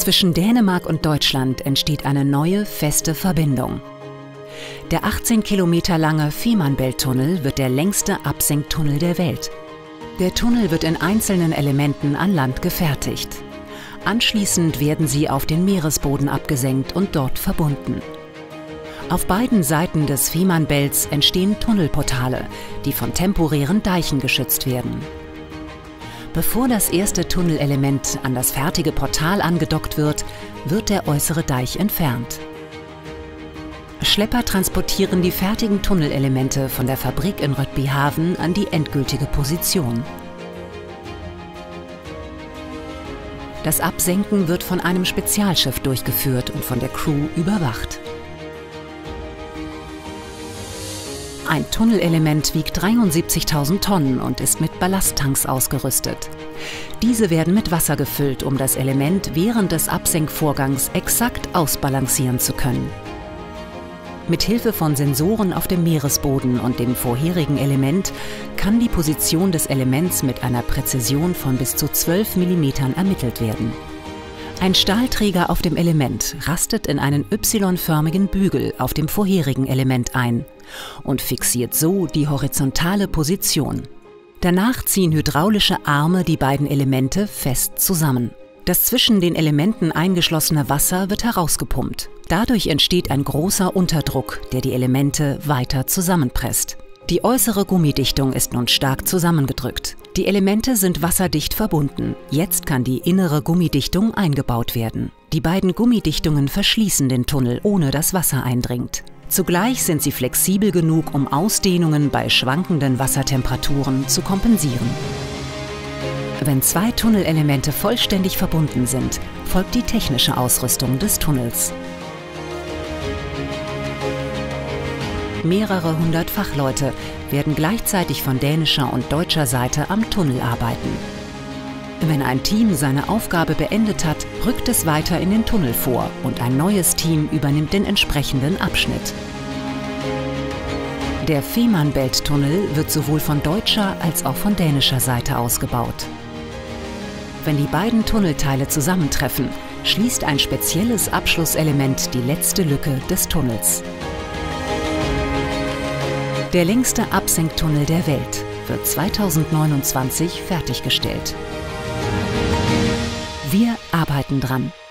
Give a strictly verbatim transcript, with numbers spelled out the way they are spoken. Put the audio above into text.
Zwischen Dänemark und Deutschland entsteht eine neue, feste Verbindung. Der achtzehn Kilometer lange Fehmarnbelt-Tunnel wird der längste Absenktunnel der Welt. Der Tunnel wird in einzelnen Elementen an Land gefertigt. Anschließend werden sie auf den Meeresboden abgesenkt und dort verbunden. Auf beiden Seiten des Fehmarnbelts entstehen Tunnelportale, die von temporären Deichen geschützt werden. Bevor das erste Tunnelelement an das fertige Portal angedockt wird, wird der äußere Deich entfernt. Schlepper transportieren die fertigen Tunnelelemente von der Fabrik in Rødbyhavn an die endgültige Position. Das Absenken wird von einem Spezialschiff durchgeführt und von der Crew überwacht. Ein Tunnelelement wiegt dreiundsiebzigtausend Tonnen und ist mit Ballasttanks ausgerüstet. Diese werden mit Wasser gefüllt, um das Element während des Absenkvorgangs exakt ausbalancieren zu können. Mit Hilfe von Sensoren auf dem Meeresboden und dem vorherigen Element kann die Position des Elements mit einer Präzision von bis zu zwölf Millimetern ermittelt werden. Ein Stahlträger auf dem Element rastet in einen Y-förmigen Bügel auf dem vorherigen Element ein und fixiert so die horizontale Position. Danach ziehen hydraulische Arme die beiden Elemente fest zusammen. Das zwischen den Elementen eingeschlossene Wasser wird herausgepumpt. Dadurch entsteht ein großer Unterdruck, der die Elemente weiter zusammenpresst. Die äußere Gummidichtung ist nun stark zusammengedrückt. Die Elemente sind wasserdicht verbunden. Jetzt kann die innere Gummidichtung eingebaut werden. Die beiden Gummidichtungen verschließen den Tunnel, ohne dass Wasser eindringt. Zugleich sind sie flexibel genug, um Ausdehnungen bei schwankenden Wassertemperaturen zu kompensieren. Wenn zwei Tunnelelemente vollständig verbunden sind, folgt die technische Ausrüstung des Tunnels. Mehrere hundert Fachleute werden gleichzeitig von dänischer und deutscher Seite am Tunnel arbeiten. Wenn ein Team seine Aufgabe beendet hat, rückt es weiter in den Tunnel vor und ein neues Team übernimmt den entsprechenden Abschnitt. Der Fehmarnbelt-Tunnel wird sowohl von deutscher als auch von dänischer Seite ausgebaut. Wenn die beiden Tunnelteile zusammentreffen, schließt ein spezielles Abschlusselement die letzte Lücke des Tunnels. Der längste Absenktunnel der Welt wird zweitausendneunundzwanzig fertiggestellt. Wir arbeiten dran.